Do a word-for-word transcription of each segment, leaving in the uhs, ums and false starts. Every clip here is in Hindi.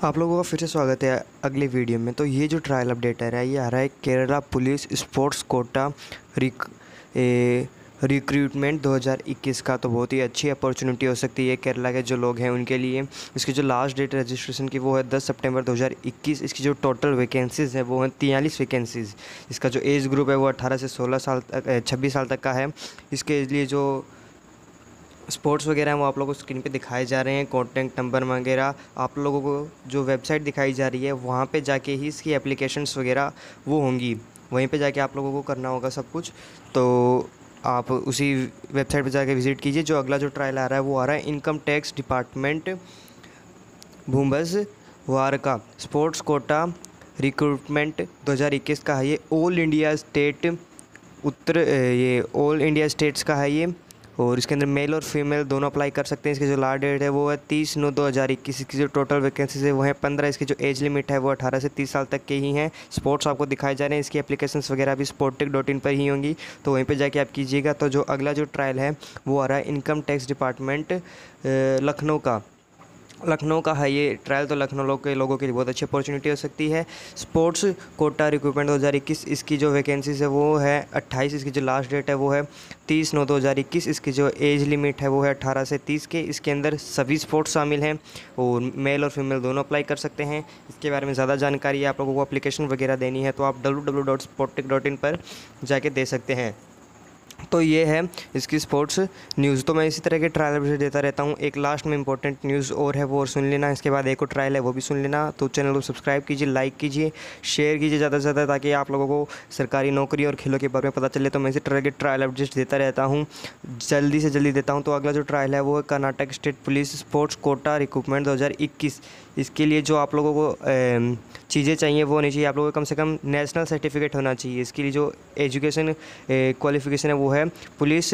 आप लोगों का फिर से स्वागत है अगले वीडियो में। तो ये जो ट्रायल अपडेट आ रहा है ये आ रहा है केरला पुलिस स्पोर्ट्स कोटा रिक ए, रिक्रूटमेंट दो हज़ार इक्कीस का। तो बहुत ही अच्छी अपॉर्चुनिटी हो सकती है केरला के जो लोग हैं उनके लिए। इसकी जो लास्ट डेट रजिस्ट्रेशन की वो है दस सितंबर दो हज़ार इक्कीस। इसकी जो टोटल वैकेंसीज़ है वो हैं तियालीस वैकेंसीज़। इसका जो एज ग्रुप है वो अठारह से सोलह साल तक छब्बीस साल तक का है। इसके लिए जो स्पोर्ट्स वगैरह हैं वो आप लोगों को स्क्रीन पे दिखाए जा रहे हैं। कॉन्टैक्ट नंबर वगैरह आप लोगों को जो वेबसाइट दिखाई जा रही है वहाँ पे जाके ही इसकी एप्लीकेशंस वगैरह वो होंगी, वहीं पे जाके आप लोगों को करना होगा सब कुछ। तो आप उसी वेबसाइट पे जाके विज़िट कीजिए। जो अगला जो ट्रायल आ रहा है वो आ रहा है इनकम टैक्स डिपार्टमेंट भूमबस वार का स्पोर्ट्स कोटा रिक्रूटमेंट दो हज़ार इक्कीस का है। ये ऑल इंडिया स्टेट उत्तर ये ऑल इंडिया स्टेट्स का है ये, और इसके अंदर मेल और फीमेल दोनों अप्लाई कर सकते हैं। इसकी जो लास्ट डेट है वो है तीस नौ दो हज़ार इक्कीस। इसकी जो टोटल वैकेंसीज है वो है पंद्रह। इसकी जो एज लिमिट है वो अठारह से तीस साल तक के ही हैं। स्पोर्ट्स आपको दिखाए जा रहे हैं। इसकी एप्लीकेशंस वगैरह भी स्पोर्टिक डॉट इन पर ही होंगी, तो वहीं पर जाके आप कीजिएगा। तो जो अगला जो ट्रायल है वो आ रहा है इनकम टैक्स डिपार्टमेंट लखनऊ का लखनऊ का है ये ट्रायल। तो लखनऊ लोग के लोगों के लिए बहुत अच्छी अपॉर्चुनिटी हो सकती है। स्पोर्ट्स कोटा रिक्रूटमेंट दो हज़ार इक्कीस, इसकी जो वैकेंसीज है वो है अट्ठाईस। इसकी जो लास्ट डेट है वो है तीस नौ दो हज़ार इक्कीस। इसकी जो एज लिमिट है वो है अठारह से तीस के। इसके अंदर सभी स्पोर्ट्स शामिल हैं और मेल और फीमेल दोनों अप्लाई कर सकते हैं। इसके बारे में ज़्यादा जानकारी आप लोगों को एप्लीकेशन वगैरह देनी है तो आप डब्ल्यू डब्ल्यू डब्ल्यू डॉट स्पोर्टिक डॉट इन पर जाके दे सकते हैं। तो ये है इसकी स्पोर्ट्स न्यूज़। तो मैं इसी तरह के ट्रायल अपडेट देता रहता हूँ। एक लास्ट में इंपॉर्टेंट न्यूज़ और है वो और सुन लेना। इसके बाद एक और ट्रायल है वो भी सुन लेना। तो चैनल को सब्सक्राइब कीजिए, लाइक कीजिए, शेयर कीजिए ज़्यादा से ज़्यादा, ताकि आप लोगों को सरकारी नौकरी और खेलों के बारे में पता चले। तो मैं इसी तरह के ट्रायल अपडेट्स देता रहता हूँ, जल्दी से जल्दी देता हूँ। तो अगला जो ट्रायल है वो है Karnataka state police sports quota recruitment दो हज़ार इक्कीस। इसके लिए जो आप लोगों को चीज़ें चाहिए वो होनी चाहिए। आप लोगों को कम से कम नेशनल सर्टिफिकेट होना चाहिए। इसके लिए जो एजुकेशन क्वालिफिकेशन है वो है police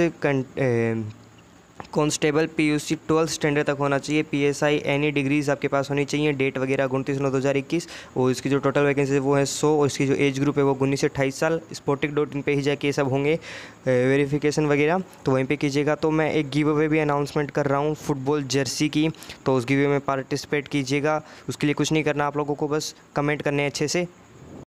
constable PUC twelfth standard तक होना चाहिए। पीएसआई एनी डिग्रीज आपके पास होनी चाहिए। डेट वगैरह उनतीस नौ दो हज़ार इक्कीस। और इसकी जो टोटल वैकेंसी है वो है सौ। और इसकी जो एज ग्रुप है वो उन्नीस से अट्ठाईस साल। स्पोर्टिक डॉट इन पर ही जाके ये सब होंगे वेरिफिकेशन वगैरह, तो वहीं पे कीजिएगा। तो मैं एक गिव अवे भी अनाउंसमेंट कर रहा हूँ फुटबॉल जर्सी की, तो उस गिव अवे में पार्टिसिपेट कीजिएगा। उसके लिए कुछ नहीं करना आप लोगों को, बस कमेंट करने अच्छे से।